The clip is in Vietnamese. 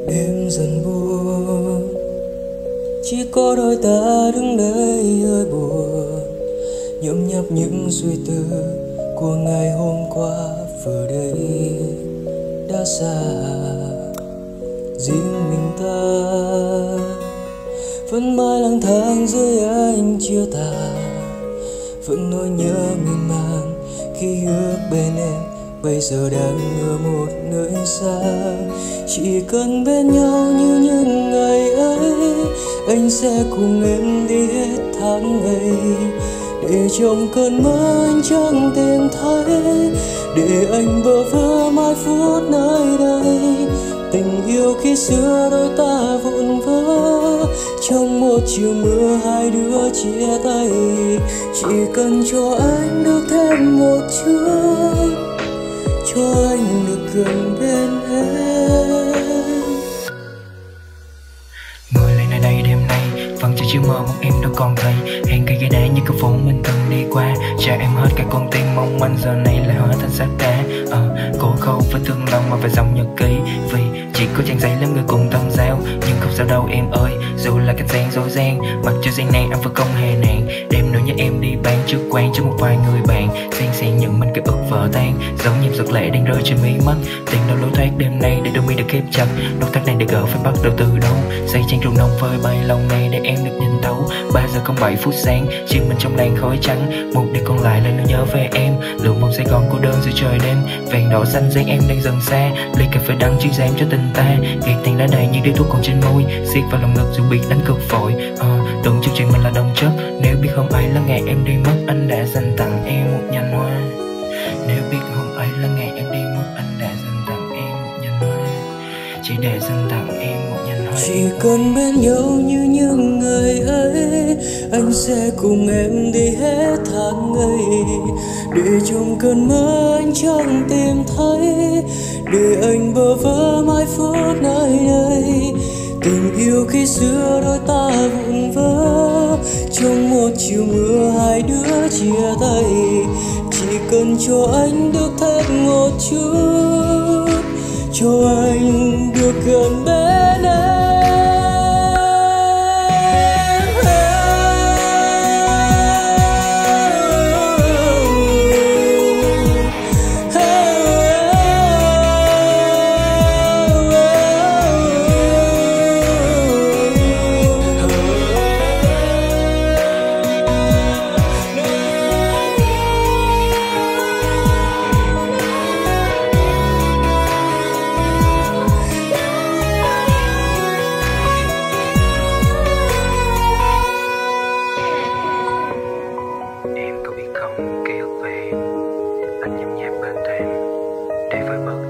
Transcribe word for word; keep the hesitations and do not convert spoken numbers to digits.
Đêm dần buồn, chỉ có đôi ta đứng đây hơi buồn, nhấm nháp những suy tư của ngày hôm qua vừa đây đã xa. Riêng mình ta vẫn mãi lang thang dưới ánh chia tà, vẫn nỗi nhớ miên man khi ước bên em bây giờ đang ở một nơi xa. Chỉ cần bên nhau như những ngày ấy, anh sẽ cùng em đi hết tháng ngày, để trong cơn mơ anh chẳng tìm thấy, để anh bơ vơ mãi phút nơi đây. Tình yêu khi xưa đôi ta vụn vỡ, trong một chiều mưa hai đứa chia tay. Chỉ cần cho anh được thêm một chút, cho anh được gần bên em. Người lại nơi đây đêm nay, vẫn chỉ chiều mơ một em đâu còn thấy. Hẹn cây ghế đá như cái phố mình từng đi qua, cha em hết cả con tim mong manh giờ này lại hóa thành xác đá. Ờ, cố khâu với thương lòng mà phải dòng nhật ký, vì chỉ có trang giấy làm người cùng tâm giao. Nhưng không sao đâu em ơi, dù là cách gian dối gian, mặc cho gian nan anh vẫn không hề nản. Đem nỗi nhớ em đi bán trước quan cho một vài người bạn, xen xen nhận mình ký ức vỡ tan, giống nhịp giọt lệ đang rơi trên mí mắt. Tìm đâu lối thoát đêm nay để đôi mi được khép chặt, nút thắt này để gỡ phải bắt đầu từ đâu. Xây trang rượu nồng vơi bay lòng này để em được nhìn thấu. Ba giờ không bảy phút sáng, chỉ mình trong làn khói trắng, một điều còn lại là nỗi nhớ về em. Lượng mong Sài Gòn cô đơn giữa trời đêm, vàng đỏ xanh dáng em đang dần xa. Ly cà phê đắng chuyên giảm cho tình ta, gạt tiền đã đầy những điếu thuốc còn trên môi, siết vào lòng ngực dù biết đánh cực vội. Ờ, tưởng chương trình mình là đồng chất, nếu biết hôm ấy là ngày em đi mất, anh đã dành tặng em một nhành hoa. Nếu biết hôm ấy là ngày em đi mất, anh đã dành tặng em một nhành hoa, chỉ để dành tặng em một nhành hoa. Chỉ cần bên nhau như những ngày ấy, anh sẽ cùng em đi hết tháng ngày, để trong cơn mơ anh chẳng tìm thấy, để anh bơ vơ mãi phút nơi đây. Tình yêu khi xưa đôi ta vụn vỡ, trong một chiều mưa hai đứa chia tay. Chỉ cần cho anh được thêm một chút, cho anh được gần bên em. Em có biết không, ký ức về em, anh nhấm nháp bên thềm, để vơi bớt